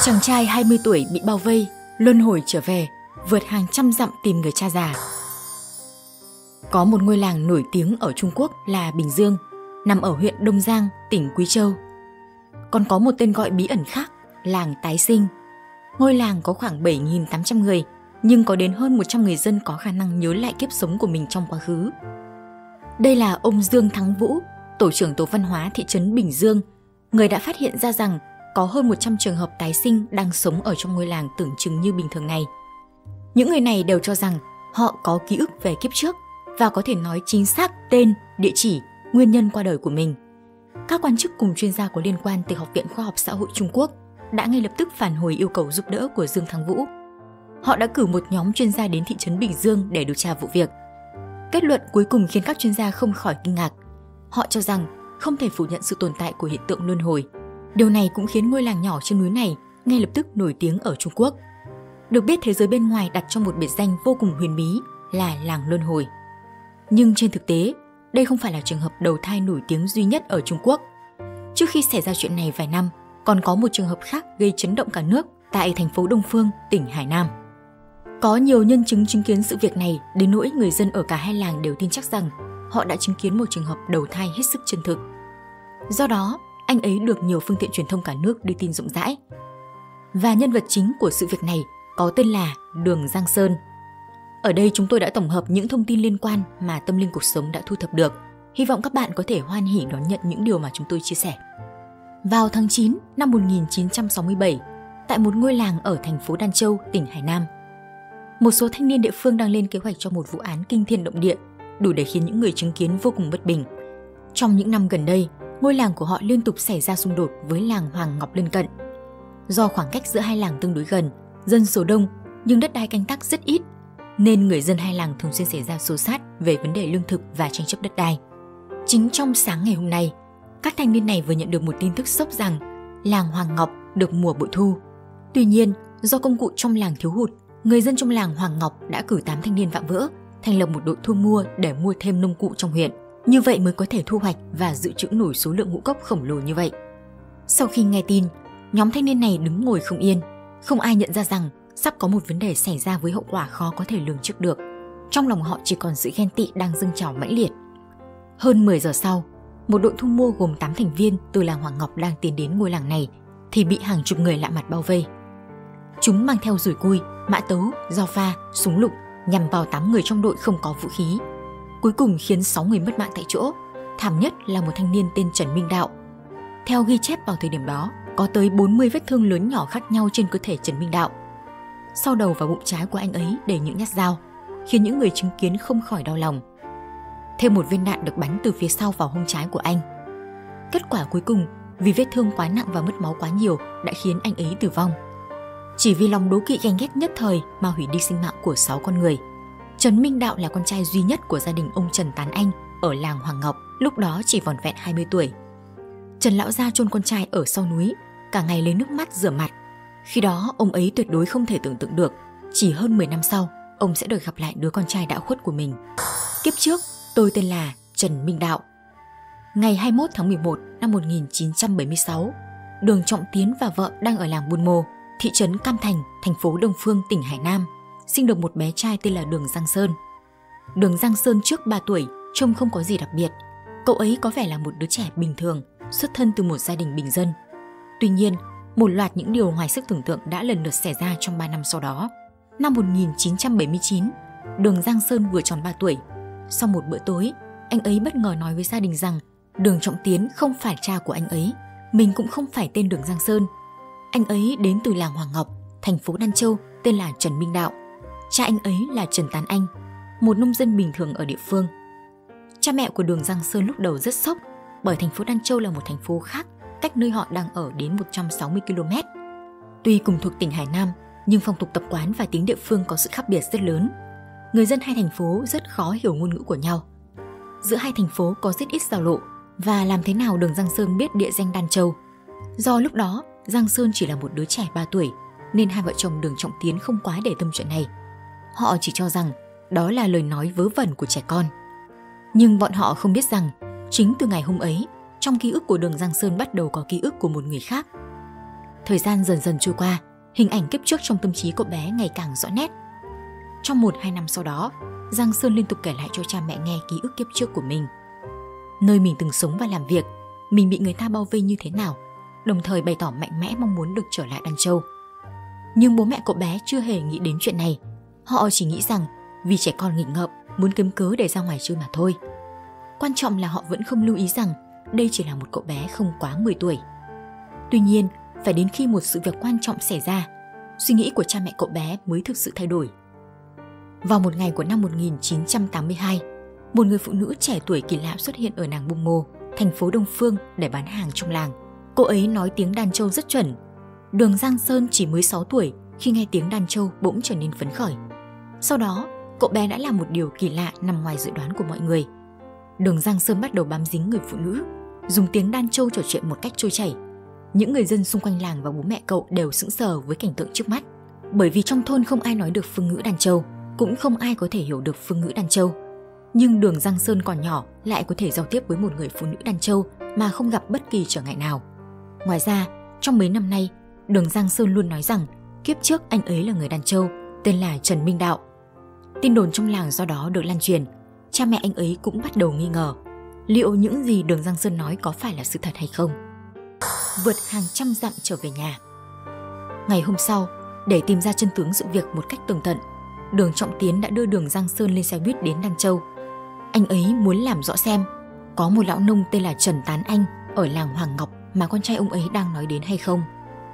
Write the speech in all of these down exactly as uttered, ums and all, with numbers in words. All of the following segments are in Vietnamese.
Chàng trai hai mươi tuổi bị bao vây, luân hồi trở về, vượt hàng trăm dặm tìm người cha già. Có một ngôi làng nổi tiếng ở Trung Quốc là Bình Dương, nằm ở huyện Đông Giang, tỉnh Quý Châu. Còn có một tên gọi bí ẩn khác, làng Tái Sinh. Ngôi làng có khoảng bảy nghìn tám trăm người, nhưng có đến hơn một trăm người dân có khả năng nhớ lại kiếp sống của mình trong quá khứ. Đây là ông Dương Thắng Vũ, tổ trưởng tổ văn hóa thị trấn Bình Dương, người đã phát hiện ra rằng có hơn một trăm trường hợp tái sinh đang sống ở trong ngôi làng tưởng chừng như bình thường này. Những người này đều cho rằng họ có ký ức về kiếp trước và có thể nói chính xác tên, địa chỉ, nguyên nhân qua đời của mình. Các quan chức cùng chuyên gia có liên quan từ Học viện Khoa học Xã hội Trung Quốc đã ngay lập tức phản hồi yêu cầu giúp đỡ của Dương Thắng Vũ. Họ đã cử một nhóm chuyên gia đến thị trấn Bình Dương để điều tra vụ việc. Kết luận cuối cùng khiến các chuyên gia không khỏi kinh ngạc. Họ cho rằng không thể phủ nhận sự tồn tại của hiện tượng luân hồi. Điều này cũng khiến ngôi làng nhỏ trên núi này ngay lập tức nổi tiếng ở Trung Quốc. Được biết thế giới bên ngoài đặt cho một biệt danh vô cùng huyền bí là làng luân hồi. Nhưng trên thực tế, đây không phải là trường hợp đầu thai nổi tiếng duy nhất ở Trung Quốc. Trước khi xảy ra chuyện này vài năm, còn có một trường hợp khác gây chấn động cả nước tại thành phố Đông Phương, tỉnh Hải Nam. Có nhiều nhân chứng chứng kiến sự việc này đến nỗi người dân ở cả hai làng đều tin chắc rằng họ đã chứng kiến một trường hợp đầu thai hết sức chân thực. Do đó, anh ấy được nhiều phương tiện truyền thông cả nước đưa tin rộng rãi. Và nhân vật chính của sự việc này có tên là Đường Giang Sơn. Ở đây chúng tôi đã tổng hợp những thông tin liên quan mà Tâm Linh Cuộc Sống đã thu thập được. Hy vọng các bạn có thể hoan hỉ đón nhận những điều mà chúng tôi chia sẻ. Vào tháng chín năm một nghìn chín trăm sáu mươi bảy, tại một ngôi làng ở thành phố Đan Châu, tỉnh Hải Nam, một số thanh niên địa phương đang lên kế hoạch cho một vụ án kinh thiên động địa, đủ để khiến những người chứng kiến vô cùng bất bình. Trong những năm gần đây, ngôi làng của họ liên tục xảy ra xung đột với làng Hoàng Ngọc lân cận. Do khoảng cách giữa hai làng tương đối gần, dân số đông nhưng đất đai canh tác rất ít, nên người dân hai làng thường xuyên xảy ra xô xát về vấn đề lương thực và tranh chấp đất đai. Chính trong sáng ngày hôm nay, các thanh niên này vừa nhận được một tin tức sốc rằng làng Hoàng Ngọc được mùa bội thu. Tuy nhiên, do công cụ trong làng thiếu hụt, người dân trong làng Hoàng Ngọc đã cử tám thanh niên vạm vỡ, thành lập một đội thu mua để mua thêm nông cụ trong huyện. Như vậy mới có thể thu hoạch và dự trữ nổi số lượng ngũ cốc khổng lồ như vậy. Sau khi nghe tin, nhóm thanh niên này đứng ngồi không yên. Không ai nhận ra rằng sắp có một vấn đề xảy ra với hậu quả khó có thể lường trước được. Trong lòng họ chỉ còn sự ghen tị đang dâng trào mãnh liệt. Hơn mười giờ sau, một đội thu mua gồm tám thành viên từ làng Hoàng Ngọc đang tiến đến ngôi làng này thì bị hàng chục người lạ mặt bao vây. Chúng mang theo dùi cui, mã tấu, dao pha, súng lục nhằm vào tám người trong đội không có vũ khí. Cuối cùng khiến sáu người mất mạng tại chỗ, thảm nhất là một thanh niên tên Trần Minh Đạo. Theo ghi chép vào thời điểm đó, có tới bốn mươi vết thương lớn nhỏ khác nhau trên cơ thể Trần Minh Đạo. Sau đầu và bụng trái của anh ấy đầy những nhát dao, khiến những người chứng kiến không khỏi đau lòng. Thêm một viên đạn được bắn từ phía sau vào hông trái của anh. Kết quả cuối cùng, vì vết thương quá nặng và mất máu quá nhiều đã khiến anh ấy tử vong. Chỉ vì lòng đố kỵ ganh ghét nhất thời mà hủy đi sinh mạng của sáu con người. Trần Minh Đạo là con trai duy nhất của gia đình ông Trần Tán Anh ở làng Hoàng Ngọc, lúc đó chỉ vỏn vẹn hai mươi tuổi. Trần lão gia chôn con trai ở sau núi, cả ngày lấy nước mắt rửa mặt. Khi đó ông ấy tuyệt đối không thể tưởng tượng được, chỉ hơn mười năm sau, ông sẽ được gặp lại đứa con trai đã khuất của mình. Kiếp trước, tôi tên là Trần Minh Đạo. Ngày hai mươi mốt tháng mười một năm một nghìn chín trăm bảy mươi sáu, Đường Trọng Tiến và vợ đang ở làng Buôn Mô, thị trấn Cam Thành, thành phố Đông Phương, tỉnh Hải Nam, sinh được một bé trai tên là Đường Giang Sơn. Đường Giang Sơn trước ba tuổi, trông không có gì đặc biệt. Cậu ấy có vẻ là một đứa trẻ bình thường, xuất thân từ một gia đình bình dân. Tuy nhiên, một loạt những điều ngoài sức tưởng tượng đã lần lượt xảy ra trong ba năm sau đó. Năm một nghìn chín trăm bảy mươi chín, Đường Giang Sơn vừa tròn ba tuổi. Sau một bữa tối, anh ấy bất ngờ nói với gia đình rằng Đường Trọng Tiến không phải cha của anh ấy, mình cũng không phải tên Đường Giang Sơn. Anh ấy đến từ làng Hoàng Ngọc, thành phố Đan Châu, tên là Trần Minh Đạo. Cha anh ấy là Trần Tán Anh, một nông dân bình thường ở địa phương. Cha mẹ của Đường Giang Sơn lúc đầu rất sốc, bởi thành phố Đan Châu là một thành phố khác, cách nơi họ đang ở đến một trăm sáu mươi ki lô mét. Tuy cùng thuộc tỉnh Hải Nam, nhưng phong tục tập quán và tiếng địa phương có sự khác biệt rất lớn. Người dân hai thành phố rất khó hiểu ngôn ngữ của nhau. Giữa hai thành phố có rất ít giao lộ, và làm thế nào Đường Giang Sơn biết địa danh Đan Châu? Do lúc đó, Giang Sơn chỉ là một đứa trẻ ba tuổi, nên hai vợ chồng Đường Trọng Tiến không quá để tâm chuyện này. Họ chỉ cho rằng đó là lời nói vớ vẩn của trẻ con. Nhưng bọn họ không biết rằng, chính từ ngày hôm ấy, trong ký ức của Đường Giang Sơn bắt đầu có ký ức của một người khác. Thời gian dần dần trôi qua, hình ảnh kiếp trước trong tâm trí cậu bé ngày càng rõ nét. Trong một hai năm sau đó, Giang Sơn liên tục kể lại cho cha mẹ nghe ký ức kiếp trước của mình. Nơi mình từng sống và làm việc, mình bị người ta bao vây như thế nào, đồng thời bày tỏ mạnh mẽ mong muốn được trở lại Đan Châu. Nhưng bố mẹ cậu bé chưa hề nghĩ đến chuyện này. Họ chỉ nghĩ rằng vì trẻ con nghịch ngợm, muốn kiếm cớ để ra ngoài chơi mà thôi. Quan trọng là họ vẫn không lưu ý rằng đây chỉ là một cậu bé không quá mười tuổi. Tuy nhiên, phải đến khi một sự việc quan trọng xảy ra, suy nghĩ của cha mẹ cậu bé mới thực sự thay đổi. Vào một ngày của năm một nghìn chín trăm tám mươi hai, một người phụ nữ trẻ tuổi kỳ lạ xuất hiện ở Nàng Bum Mô, thành phố Đông Phương để bán hàng trong làng. Cô ấy nói tiếng Đan Châu rất chuẩn. Đường Giang Sơn chỉ mới sáu tuổi khi nghe tiếng Đan Châu bỗng trở nên phấn khởi. Sau đó, cậu bé đã làm một điều kỳ lạ nằm ngoài dự đoán của mọi người. Đường Giang Sơn bắt đầu bám dính người phụ nữ, dùng tiếng Đan Châu trò chuyện một cách trôi chảy. Những người dân xung quanh làng và bố mẹ cậu đều sững sờ với cảnh tượng trước mắt, bởi vì trong thôn không ai nói được phương ngữ Đan Châu, cũng không ai có thể hiểu được phương ngữ Đan Châu. Nhưng Đường Giang Sơn còn nhỏ lại có thể giao tiếp với một người phụ nữ Đan Châu mà không gặp bất kỳ trở ngại nào. Ngoài ra, trong mấy năm nay, Đường Giang Sơn luôn nói rằng kiếp trước anh ấy là người Đan Châu, tên là Trần Minh Đạo. Tin đồn trong làng do đó được lan truyền. Cha mẹ anh ấy cũng bắt đầu nghi ngờ liệu những gì Đường Giang Sơn nói có phải là sự thật hay không. Vượt hàng trăm dặm trở về nhà. Ngày hôm sau, để tìm ra chân tướng sự việc một cách tường tận, Đường Trọng Tiến đã đưa Đường Giang Sơn lên xe buýt đến Đan Châu. Anh ấy muốn làm rõ xem có một lão nông tên là Trần Tán Anh ở làng Hoàng Ngọc mà con trai ông ấy đang nói đến hay không,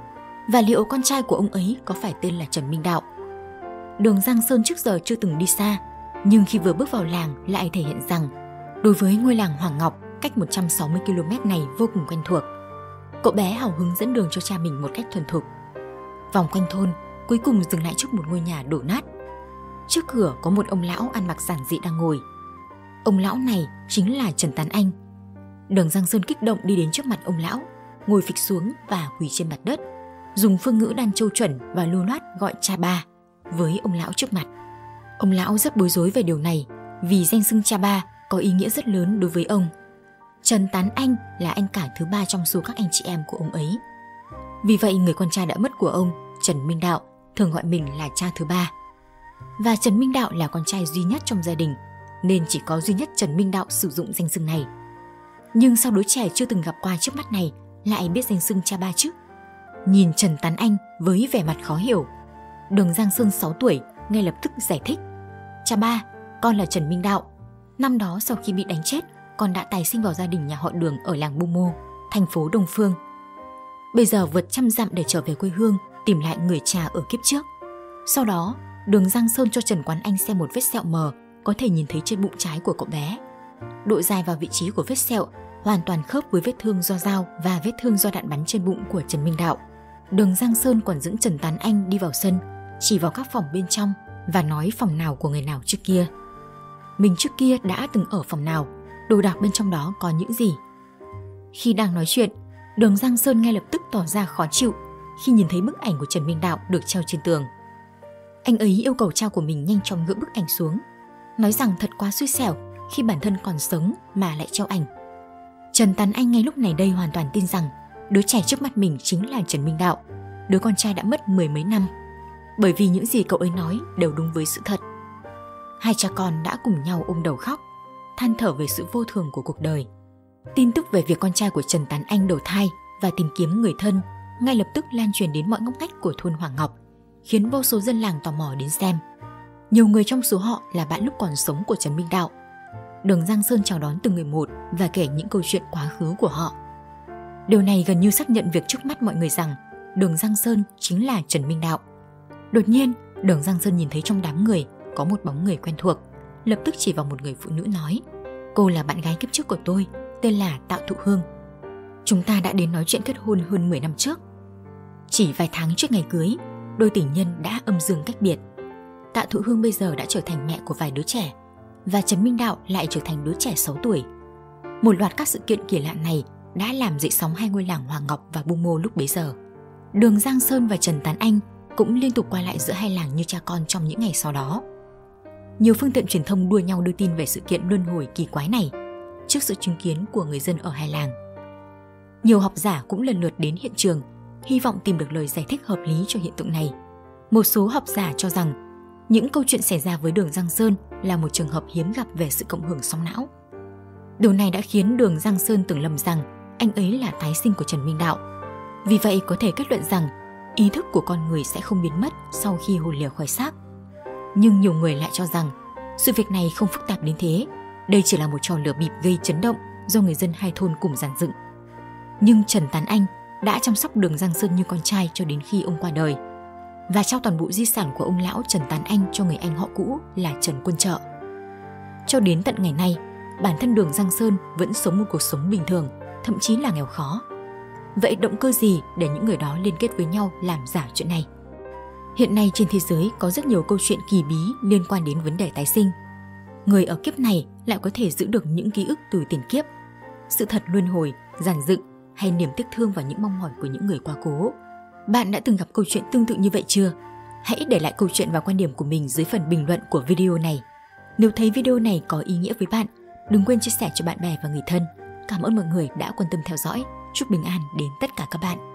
và liệu con trai của ông ấy có phải tên là Trần Minh Đạo. Đường Giang Sơn trước giờ chưa từng đi xa, nhưng khi vừa bước vào làng lại thể hiện rằng đối với ngôi làng Hoàng Ngọc cách một trăm sáu mươi ki lô mét này vô cùng quen thuộc. Cậu bé hào hứng dẫn đường cho cha mình một cách thuần thục. Vòng quanh thôn, cuối cùng dừng lại trước một ngôi nhà đổ nát. Trước cửa có một ông lão ăn mặc giản dị đang ngồi. Ông lão này chính là Trần Tán Anh. Đường Giang Sơn kích động đi đến trước mặt ông lão, ngồi phịch xuống và quỳ trên mặt đất, dùng phương ngữ Đan Châu chuẩn và lưu loát gọi cha ba với ông lão trước mặt. Ông lão rất bối rối về điều này vì danh xưng cha ba có ý nghĩa rất lớn đối với ông. Trần Tán Anh là anh cả thứ ba trong số các anh chị em của ông ấy. Vì vậy người con trai đã mất của ông, Trần Minh Đạo, thường gọi mình là cha thứ ba. Và Trần Minh Đạo là con trai duy nhất trong gia đình, nên chỉ có duy nhất Trần Minh Đạo sử dụng danh xưng này. Nhưng sao đứa trẻ chưa từng gặp qua trước mắt này lại biết danh xưng cha ba chứ? Nhìn Trần Tán Anh với vẻ mặt khó hiểu, Đường Giang Sơn sáu tuổi ngay lập tức giải thích: Cha ba, con là Trần Minh Đạo. Năm đó sau khi bị đánh chết, con đã tài sinh vào gia đình nhà họ Đường ở làng Bum Mô, thành phố Đông Phương. Bây giờ vượt trăm dặm để trở về quê hương, tìm lại người cha ở kiếp trước. Sau đó, Đường Giang Sơn cho Trần Quán Anh xem một vết sẹo mờ có thể nhìn thấy trên bụng trái của cậu bé. Độ dài và vị trí của vết sẹo hoàn toàn khớp với vết thương do dao và vết thương do đạn bắn trên bụng của Trần Minh Đạo. Đường Giang Sơn còn dẫn Trần Tán Anh đi vào sân, chỉ vào các phòng bên trong và nói phòng nào của người nào trước kia. Mình trước kia đã từng ở phòng nào, đồ đạc bên trong đó có những gì. Khi đang nói chuyện, Đường Giang Sơn ngay lập tức tỏ ra khó chịu khi nhìn thấy bức ảnh của Trần Minh Đạo được treo trên tường. Anh ấy yêu cầu cha của mình nhanh chóng gỡ bức ảnh xuống, nói rằng thật quá xui xẻo khi bản thân còn sống mà lại treo ảnh. Trần Tán Anh ngay lúc này đây hoàn toàn tin rằng đứa trẻ trước mắt mình chính là Trần Minh Đạo, đứa con trai đã mất mười mấy năm, bởi vì những gì cậu ấy nói đều đúng với sự thật. Hai cha con đã cùng nhau ôm đầu khóc, than thở về sự vô thường của cuộc đời. Tin tức về việc con trai của Trần Tán Anh đầu thai và tìm kiếm người thân ngay lập tức lan truyền đến mọi ngóc ngách của thôn Hoàng Ngọc, khiến vô số dân làng tò mò đến xem. Nhiều người trong số họ là bạn lúc còn sống của Trần Minh Đạo. Đường Giang Sơn chào đón từng người một và kể những câu chuyện quá khứ của họ. Điều này gần như xác nhận việc trước mắt mọi người rằng Đường Giang Sơn chính là Trần Minh Đạo. Đột nhiên, Đường Giang Sơn nhìn thấy trong đám người có một bóng người quen thuộc, lập tức chỉ vào một người phụ nữ nói: Cô là bạn gái kiếp trước của tôi, tên là Tạ Thụ Hương. Chúng ta đã đến nói chuyện kết hôn hơn mười năm trước. Chỉ vài tháng trước ngày cưới, đôi tình nhân đã âm dương cách biệt. Tạ Thụ Hương bây giờ đã trở thành mẹ của vài đứa trẻ, và Trần Minh Đạo lại trở thành đứa trẻ sáu tuổi. Một loạt các sự kiện kỳ lạ này đã làm dậy sóng hai ngôi làng Hoàng Ngọc và Bum Mô lúc bấy giờ. Đường Giang Sơn và Trần Tán Anh cũng liên tục qua lại giữa hai làng như cha con trong những ngày sau đó. Nhiều phương tiện truyền thông đua nhau đưa tin về sự kiện luân hồi kỳ quái này trước sự chứng kiến của người dân ở hai làng. Nhiều học giả cũng lần lượt đến hiện trường, hy vọng tìm được lời giải thích hợp lý cho hiện tượng này. Một số học giả cho rằng những câu chuyện xảy ra với Đường Giang Sơn là một trường hợp hiếm gặp về sự cộng hưởng sóng não. Điều này đã khiến Đường Giang Sơn tưởng lầm rằng anh ấy là tái sinh của Trần Minh Đạo. Vì vậy có thể kết luận rằng ý thức của con người sẽ không biến mất sau khi hồn lìa khỏi xác. Nhưng nhiều người lại cho rằng sự việc này không phức tạp đến thế, đây chỉ là một trò lửa bịp gây chấn động do người dân hai thôn cùng dàn dựng. Nhưng Trần Tán Anh đã chăm sóc Đường Giang Sơn như con trai cho đến khi ông qua đời và trao toàn bộ di sản của ông lão Trần Tán Anh cho người anh họ cũ là Trần Quân Trợ. Cho đến tận ngày nay, bản thân Đường Giang Sơn vẫn sống một cuộc sống bình thường, thậm chí là nghèo khó. Vậy động cơ gì để những người đó liên kết với nhau làm giả chuyện này? Hiện nay trên thế giới có rất nhiều câu chuyện kỳ bí liên quan đến vấn đề tái sinh. Người ở kiếp này lại có thể giữ được những ký ức từ tiền kiếp, sự thật luân hồi, giàn dựng hay niềm tiếc thương và những mong mỏi của những người quá cố. Bạn đã từng gặp câu chuyện tương tự như vậy chưa? Hãy để lại câu chuyện và quan điểm của mình dưới phần bình luận của video này. Nếu thấy video này có ý nghĩa với bạn, đừng quên chia sẻ cho bạn bè và người thân. Cảm ơn mọi người đã quan tâm theo dõi. Chúc bình an đến tất cả các bạn.